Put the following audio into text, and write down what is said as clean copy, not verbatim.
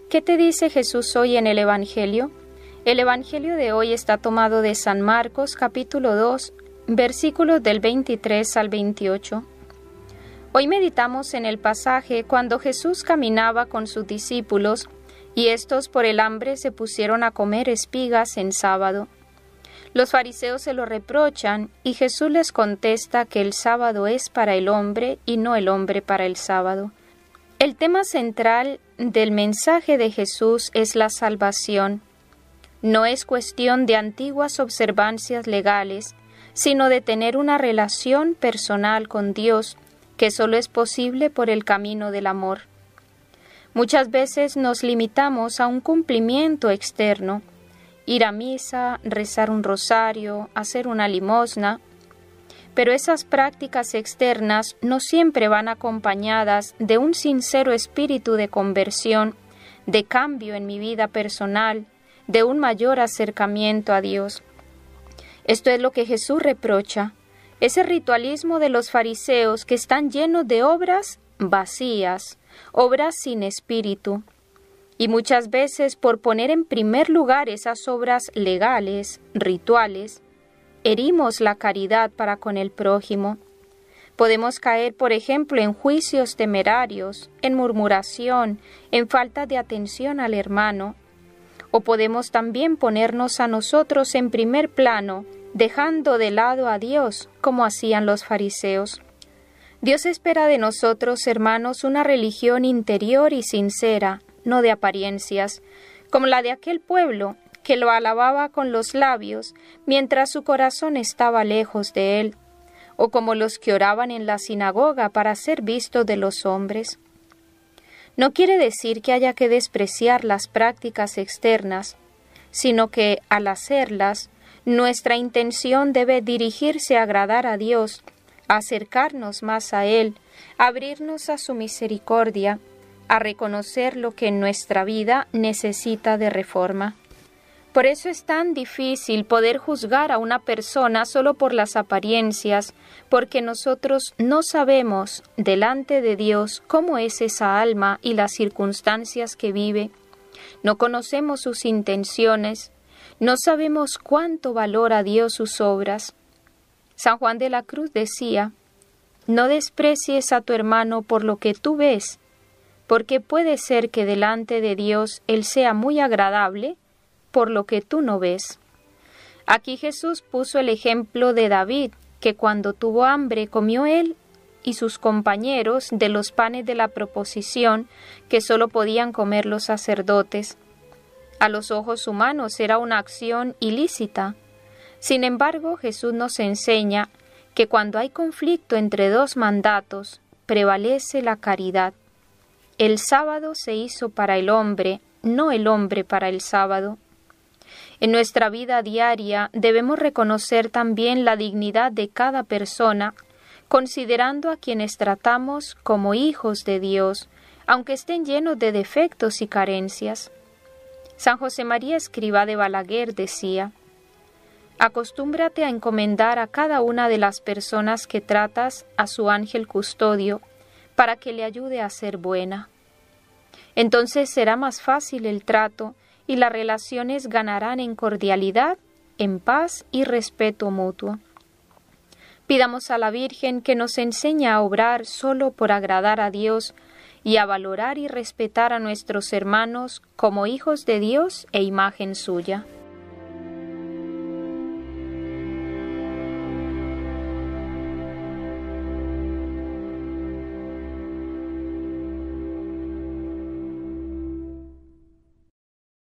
¿Qué te dice Jesús hoy en el Evangelio? El Evangelio de hoy está tomado de San Marcos, capítulo 2, versículos del 23 al 28. Hoy meditamos en el pasaje cuando Jesús caminaba con sus discípulos y estos por el hambre se pusieron a comer espigas en sábado. Los fariseos se lo reprochan y Jesús les contesta que el sábado es para el hombre y no el hombre para el sábado. El tema central del mensaje de Jesús es la salvación. No es cuestión de antiguas observancias legales, sino de tener una relación personal con Dios, que solo es posible por el camino del amor. Muchas veces nos limitamos a un cumplimiento externo, ir a misa, rezar un rosario, hacer una limosna, pero esas prácticas externas no siempre van acompañadas de un sincero espíritu de conversión, de cambio en mi vida personal, de un mayor acercamiento a Dios. Esto es lo que Jesús reprocha, ese ritualismo de los fariseos que están llenos de obras vacías, obras sin espíritu. Y muchas veces por poner en primer lugar esas obras legales, rituales, herimos la caridad para con el prójimo. Podemos caer, por ejemplo, en juicios temerarios, en murmuración, en falta de atención al hermano. O podemos también ponernos a nosotros en primer plano, dejando de lado a Dios, como hacían los fariseos. Dios espera de nosotros, hermanos, una religión interior y sincera, no de apariencias, como la de aquel pueblo que lo alababa con los labios mientras su corazón estaba lejos de él, o como los que oraban en la sinagoga para ser vistos de los hombres. No quiere decir que haya que despreciar las prácticas externas, sino que, al hacerlas, nuestra intención debe dirigirse a agradar a Dios, a acercarnos más a Él, a abrirnos a su misericordia, a reconocer lo que en nuestra vida necesita de reforma. Por eso es tan difícil poder juzgar a una persona solo por las apariencias, porque nosotros no sabemos delante de Dios cómo es esa alma y las circunstancias que vive. No conocemos sus intenciones, no sabemos cuánto valora Dios sus obras. San Juan de la Cruz decía: no desprecies a tu hermano por lo que tú ves, porque puede ser que delante de Dios él sea muy agradable por lo que tú no ves. Aquí Jesús puso el ejemplo de David, que cuando tuvo hambre comió él y sus compañeros de los panes de la proposición que solo podían comer los sacerdotes. A los ojos humanos era una acción ilícita. Sin embargo, Jesús nos enseña que cuando hay conflicto entre dos mandatos, prevalece la caridad. El sábado se hizo para el hombre, no el hombre para el sábado. En nuestra vida diaria debemos reconocer también la dignidad de cada persona, considerando a quienes tratamos como hijos de Dios, aunque estén llenos de defectos y carencias. San José María Escrivá de Balaguer decía: acostúmbrate a encomendar a cada una de las personas que tratas a su ángel custodio para que le ayude a ser buena. Entonces será más fácil el trato y las relaciones ganarán en cordialidad, en paz y respeto mutuo. Pidamos a la Virgen que nos enseñe a obrar solo por agradar a Dios y a valorar y respetar a nuestros hermanos como hijos de Dios e imagen suya.